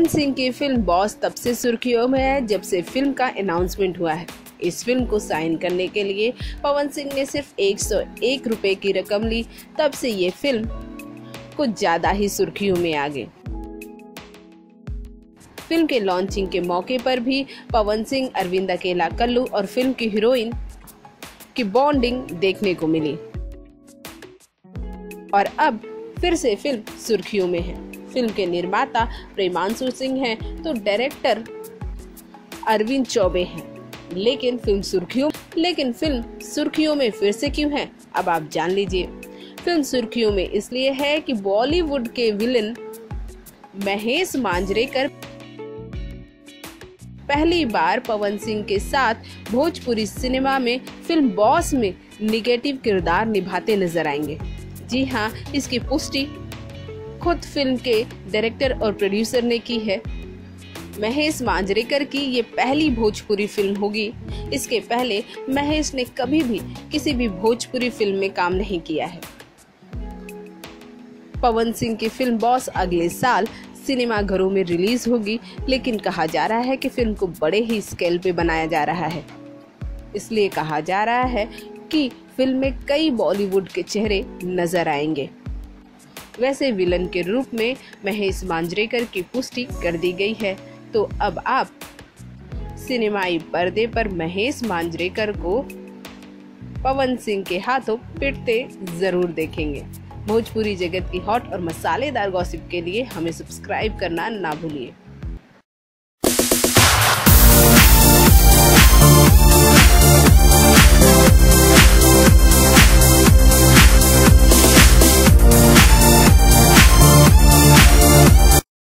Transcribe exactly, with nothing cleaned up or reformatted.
पवन सिंह की film boss तब से सुर्खियों में है जब से फिल्म का अनाउंसमेंट हुआ है। इस फिल्म को साइन करने के लिए पवन सिंह ने सिर्फ एक सौ एक रुपए की रकम ली, तब से ये फिल्म कुछ ज्यादा ही सुर्खियों में आ गई। फिल्म के लॉन्चिंग के मौके पर भी पवन सिंह, अरविंद अकेला कल्लू और फिल्म की हीरोइन की बॉन्डिंग देखने को मिली और अब फिर से फिल्म सुर्खियों में है। फिल्म के निर्माता प्रेमांशु सिंह हैं तो डायरेक्टर अरविंद चौबे हैं। लेकिन फिल्म सुर्खियों लेकिन फिल्म सुर्खियों में फिर से क्यों है, अब आप जान लीजिए। फिल्म सुर्खियों में इसलिए है कि बॉलीवुड के विलन महेश मांजरेकर पहली बार पवन सिंह के साथ भोजपुरी सिनेमा में फिल्म बॉस में निगेटिव किरदार निभाते नजर आएंगे। जी हाँ, इसकी पुष्टि खुद फिल्म के डायरेक्टर और प्रोड्यूसर ने की है। महेश मांजरेकर की ये पहली भोजपुरी फिल्म होगी। इसके पहले महेश ने कभी भी किसी भी भोजपुरी फिल्म में काम नहीं किया है। पवन सिंह की फिल्म बॉस अगले साल सिनेमा घरों में रिलीज होगी, लेकिन कहा जा रहा है कि फिल्म को बड़े ही स्केल पे बनाया जा रहा है। इसलिए कहा जा रहा है कि फिल्म में कई बॉलीवुड के चेहरे नजर आएंगे। वैसे विलन के रूप में महेश मांजरेकर की पुष्टि कर दी गई है, तो अब आप सिनेमाई पर्दे पर महेश मांजरेकर को पवन सिंह के हाथों पिटते जरूर देखेंगे। भोजपुरी जगत की हॉट और मसालेदार गॉसिप के लिए हमें सब्सक्राइब करना ना भूलिए।